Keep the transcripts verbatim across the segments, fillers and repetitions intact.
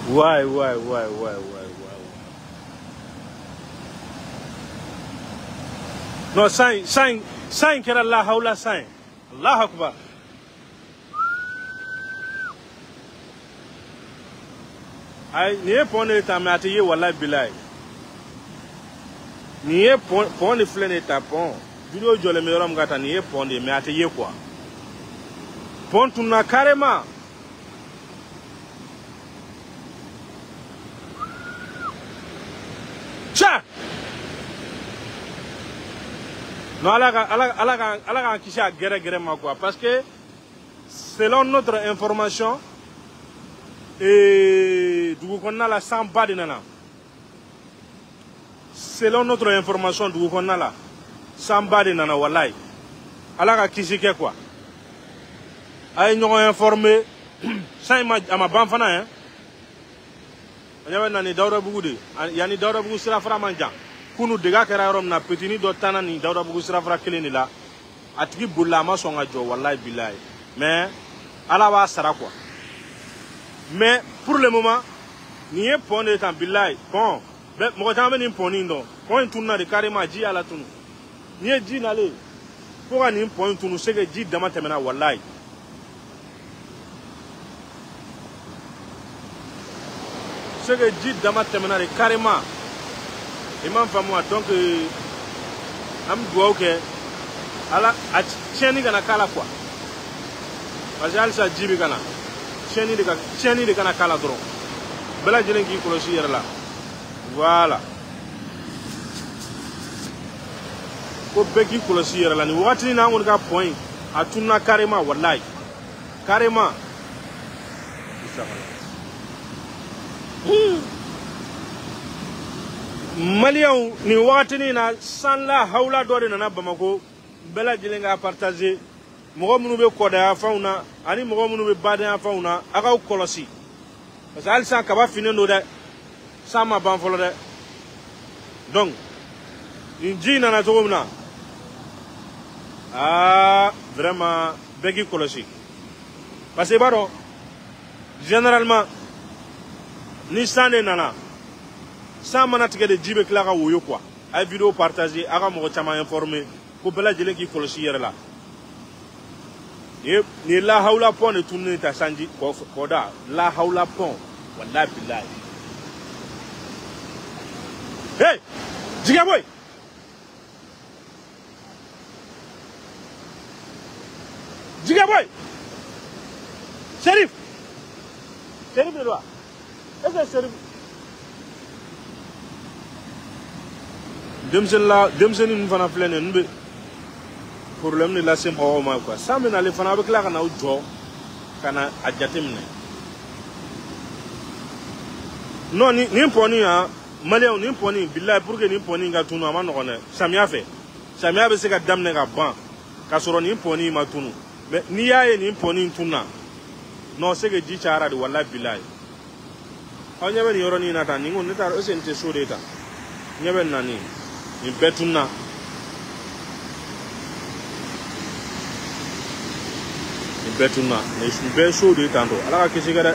Ouais, ouais, ouais, ouais, ouais, ouais. Non, cinq, cinq, cinq era la haula cinq. Allah Akbar. Ay, ni e pon ta me ateye wallahi bilay. Ni e pon pon ni flene ta pon. Video jole me yoram gata ni e pon de me ateye quoi. Pon tuna carrément. Tcha! Non, alaga, alaga, alaga, alaga, qui s'est guerre, guerre, quoi. Parce que, selon notre information, et du coup, on a la samba de nana. Selon notre information, du coup, on a la samba de nana, wallahi. Alaga, qui s'est quoi. Aïe, nous informé, ça, il m'a, à ma banfana, hein. Il y a un Daouda Bougoudi, il y a un Daouda Bougou Sira Framanja. Kunu dega kera rom na petini do tana ni Daouda Bougoudi Sira Fra keleni la. Atiki boulama songa jo wallahi billahi. Mais ala wa sara quoi. Mais pour le moment, ni e pone tan billahi. Bon, mo ta meni poni ndo. Pon tunna de carrément ji ala tunu. Ni e ji nale. Pour ani pon tunu sege ji dama temena wallahi. Ce que dit Damat Temenare carrément, il m'a fait moi donc, am doit que, ala, a tieni gana kala quoi. Parce que alisa jibi gana, tieni de tieni de gana kala dron. Bela jelen qui kolosi là. Voilà. Ko beki kolosi là ni wati na ngon ka point, a tunna carrément wallahi. Carrément. Maliens ni watini na san la haula dore na Bamako bela jilenga partager mo munu be koda fauna ani mo munu be bada fauna aka kolosi parce que alsa ka ba finendo de sama ban folo de donc injina na togomna ah vraiment begi kolosi parce que baro généralement ni sane nana sans manatique de jibe clara ou quoi ay vidéo partagé aga mo chama informé ko bela jele ki kolosi yere la yep ni la haula pon de tourner ta sanji ko koda la haula pon wallahi billahi hey jiga boy jiga boy Sherif Sherif de loi est-ce que Demsen la demsen une fana pleine nbe problème ni la sem o ma quoi ça mena le fana avec la kana ujo kana adjatemne non ni ni poni ha malien ni poni billahi pour que ni poni nga tunu ama no ne samia fait samia be se ka damne ka ban ka soro ni poni ma tunu mais ni yaye ni poni tuna non c'est que ji chara de wallahi billahi on yabe ni yoro ni nata ni ngon neta o sente so deta yabe nani ni betuna ni betuna ni su be so deta ndo ala ka kisi gada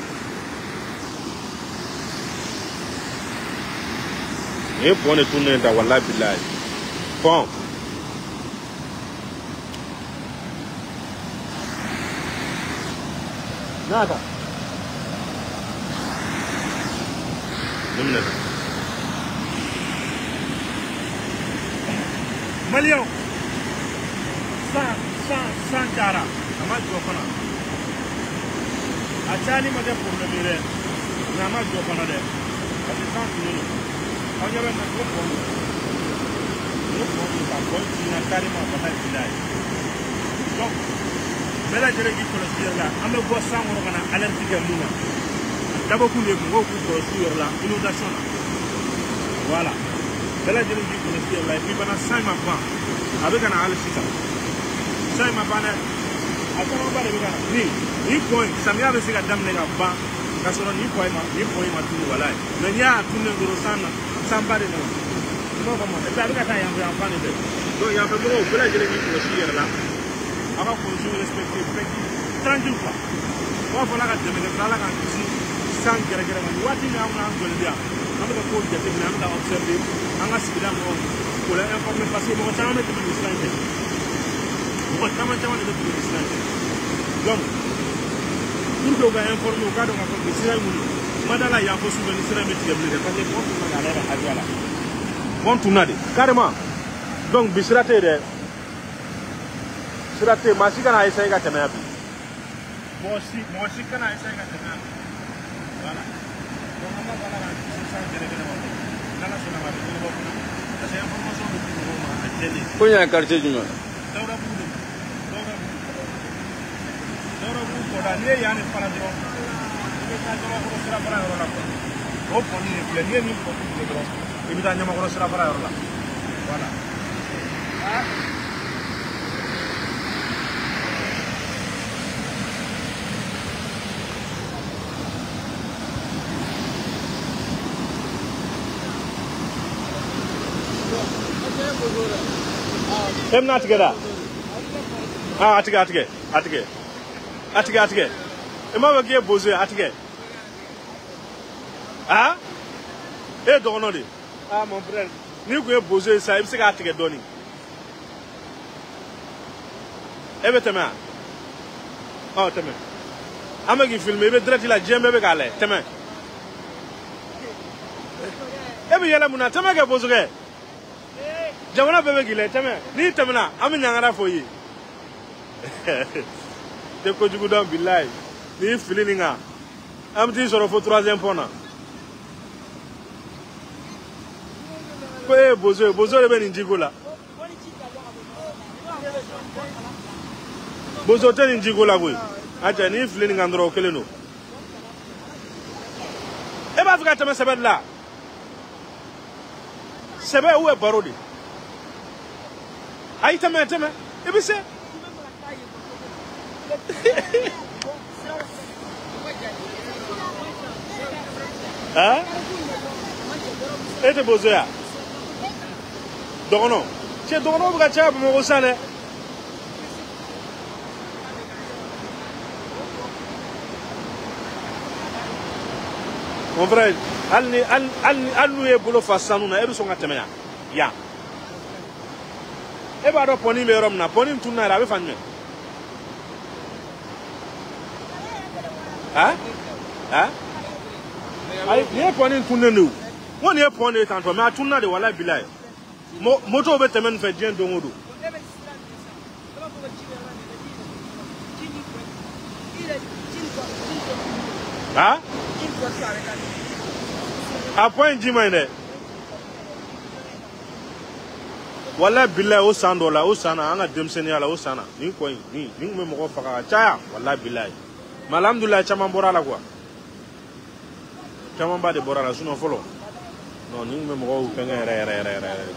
e pone tunne da wallahi billahi bon nada Dimna Malion San San San Jara Ama Jofana Achani made problème re Nama Jofana de Asi san tunu Onya ben na ko ko No ko ta ko na karima bana bilai Donc bela jere ki ko la ame bo san woro kana allergique muna D'abord, pour les mots sur la inondation. Voilà. Bella jeli di connaître la puis pendant cinq mois avec un alcisa. cinq mois bana. Attends on va le voir. Ni ni point samia be se ka damne ga ba. Ka soro ni point ma ni point ma tu wala. Mais nya tu ne goro sana samba de no. Non comment. Et puis avec ta yambe en fan de. Donc yambe mo bella jeli di connaître la. Ava conjoint respecter petit tranquille quoi. On va la ka demene la ka san gɛrɛgɛrɛ ma nin waati min an bɛna an jɔlen bɛ yan an bɛ ka kow jateminɛ an bɛ ka observer an ka sigida mɔgɔw k'o la informer parce que mɔgɔ caman bɛ tɛmɛ nin sira in fɛ mɔgɔ caman caman de bɛ tɛmɛ nin sira in fɛ donc pour que u ka informer u k'a dɔn k'a fɔ nin sira in mun ma da la yan fo sufɛ nin sira in bɛ tigɛ bilen dɛ parce que pont tunna de ale yɛrɛ hakɛya la pont tunna de carrément donc bi sira tɛ yen dɛ sira tɛ yen maa si kana essayer ka tɛmɛ yan bi mɔgɔ si mɔgɔ si kana essayer ka tɛmɛ yan voilà donc an b'a fɔ ala k'an kisi san gɛrɛgɛrɛ ma n'ala sɔnna ma a bɛ ɲɛnabɔ fana parce que information bɛ di mɔgɔw ma a jɛlen ko ɲɛ quartier jumɛn Dawuda Bugu de Dawuda Bugu Dawuda Bugu kɔda n'i ye yan de fara dɔrɔn i bɛ taa Ɲamakɔrɔ sirafara yɔrɔ la quoi o pɔnni de filɛ n'i ye nin pɔnni tigɛ dɔrɔn i bɛ taa Ɲamakɔrɔ sirafara yɔrɔ la voilà Em na tigɛ da ah a tigɛ a tigɛ a tigɛ a tigɛ a tigɛ e m'a fɔ k'i ye bozo ye a tigɛ ah e ye dɔgɔnɔ de ah mon frère n'i kun ye bozo ye sisan i bɛ se k'a tigɛ dɔɔni e bɛ tɛmɛ wa ɔ tɛmɛ an bɛ k'i filmer i bɛ direct la diɲɛ bɛɛ bɛ k'a lajɛ tɛmɛ e bɛ yɛlɛ mun na tɛmɛ kɛ bozo kɛ. Jamana bɛɛ bɛ k'i lajɛ tɛmɛ n'i tɛmɛna an bɛ ɲangara fɔ i ye tɛ kojugu dɔn bilayi n'i fili nin kan an bɛ t'i sɔrɔ fo troisième pont na ko e ye bozo ye bozo de bɛ nin jiko la bozo tɛ nin jiko la koyi a cɛ n'i fili nin kan dɔrɔn o kelen don e b'a fɛ ka tɛmɛ sɛbɛ de la sɛbɛ ou ye baro de ayi tɛmɛ tɛmɛ i bɛ se ah e tɛ bozo ya dɔgɔnɔ cɛ dɔgɔnɔ bɛ ka caya Bamakɔ sisan dɛ mon frère hali ni hali n'u ye bolo fa sanu na e bɛ sɔn ka tɛmɛ yan yan e b'a dɔn pɔnni bɛ yɔrɔ min na pɔnni tunna yɛrɛ a bɛ fan jumɛn ah ah ayi nin ye pɔnni tunnen de o n ko nin ye pɔn de ye tantɔ mɛ a tunna de walayi bilayi moto bɛ tɛmɛ nin fɛ diɲɛ don o don ah a pɔn in ji man ɲi dɛ walayi bilayi o san dɔ la o san na an ka denmisɛnninya la o san na nin kɔ in nin nin tun bɛ mɔgɔ faga ka caya walayi bilayi mɛ alihamudulilayi caman bɔra a la quoi caman ba de bɔra a la sinon fɔlɔ non nin tun bɛ mɔgɔw fɛngɛ yɛrɛ yɛrɛ yɛrɛ yɛrɛ yɛrɛ.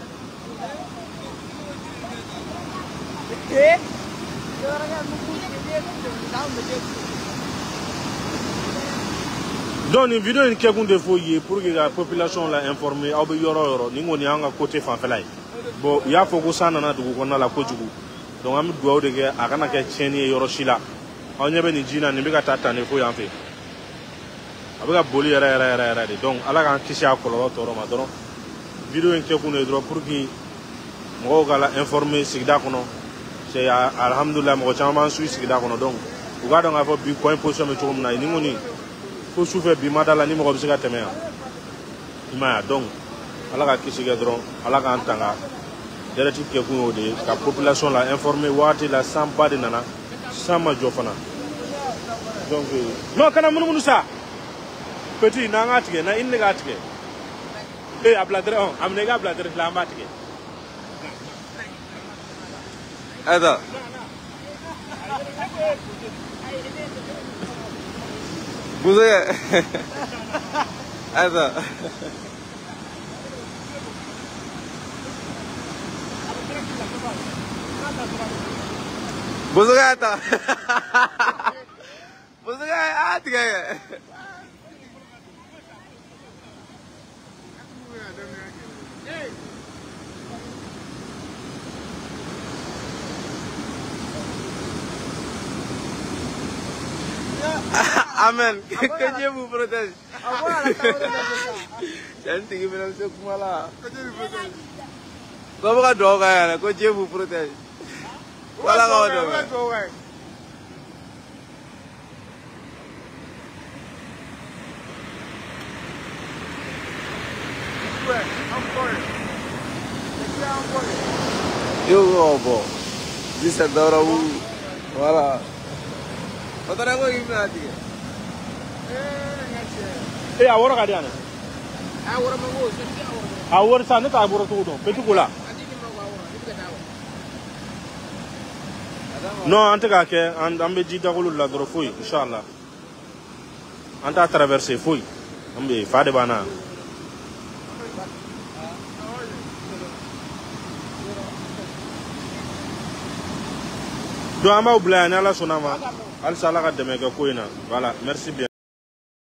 Donc nin video in kɛkun de fo ye pour que la population la informer aw bɛ yɔrɔ o yɔrɔ nin kɔni y'an ka côté fanfɛla ye bon u y'a fɔ ko san nana dugu kɔnɔna la kojugu donc an bɛ dugawu de kɛ a kana kɛ tiɲɛni ye yɔrɔ si la aw ɲɛ bɛ nin ji na nin bɛ ka taa tan de fo yan fɛ a bɛ ka boli yɛrɛ yɛrɛ yɛrɛ yɛrɛ de donc ala k'an kisi a kɔlɔlɔ tɔɔrɔ ma dɔrɔn video in kɛkun de dɔrɔn pour que mɔgɔw ka la informer sigida kɔnɔ c'est alhamdulilayi mɔgɔ caman b'an suit sigida kɔnɔ donc u k'a dɔn k'a fɔ bi kɔ in position bɛ cogo min na nin kɔni fo sufɛ bi ma da la ni mɔgɔ bɛ se ka tɛmɛ yan i ma ye donc ala ka kisi kɛ dɔrɔn ala k'an tanga direct kɛkun y'o de ye ka population la informer waati la san ba de nana san ma jɔ fana donc non kana munumunu sa petit n'an k'a tigɛ na i ni ne k'a tigɛ ee a bila direct a minɛ i k'a bila direct la an b'a tigɛ. Ada. Buzoya. Ada. Buzoya ata. Buzoya ati kaya. Ha ha. Amen. Que Dieu vous protège. Jangan bilang sekumala. Kau bukan doa ya, kau Dieu vous protège. Voilà kau doa. Yo boh, bisa dora u, voilà. Kau tahu aku gimana sih? Eh, awak ada ni? Awak mau Awak sana tak awak tu dong, betul gula. No, ante kake, ambe jita gulu la doro fui, inshallah. Anta traverse fui, ambe fade bana. Do ama oublier ala sonama. Al sala ka deme ka koina. Voilà, merci bien.